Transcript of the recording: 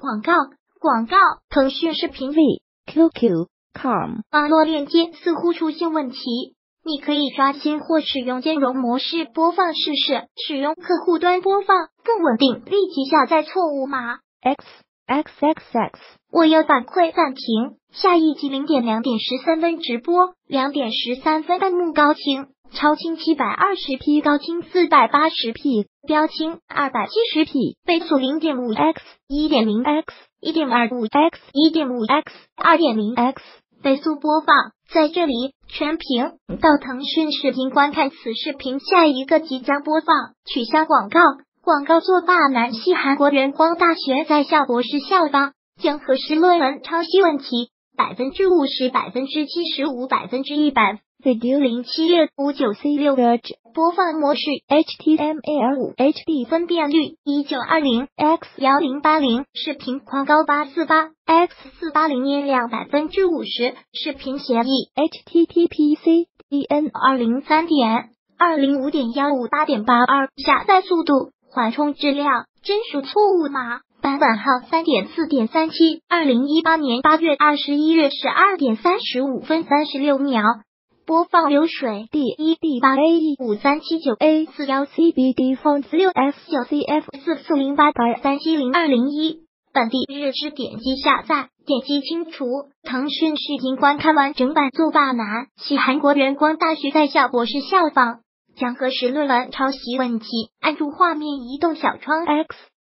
广告，腾讯视频 QQ.com 网络链接似乎出现问题，你可以刷新或使用兼容模式播放试试，使用客户端播放更稳定，立即下载错误码。 XXX 我要反馈暂停，下一集2:13直播，2点13分弹幕高清，超清720p，高清480p，标清270p，倍速0.5x、1.0x、1.25x、1.5x、2.0x， 倍速播放。在这里全屏到腾讯视频观看此视频，下一个即将播放，取消广告。广告作罢难系韩国元光大学在校博士校方将核实论文抄袭问题，50%、75%、100%。Video 076594 播放模式 HTML5 HD 分辨率1920 x 1080，视频宽高848 x 480音量50%，视频协议 HTTPC DN 203.205.158.82，下载速度、缓冲质量、真属错误码。版本号 3.4.37， 2018年8月21日12点35分36秒。播放流水 D1D8AE5379A41CBD Fonts 6F9CF4408-370-201，本地日志点击下载，点击清除。腾讯视频观看完整版作罢难系韩国元光大学在校博士校方将核实论文抄袭问题，按住画面移动小窗 X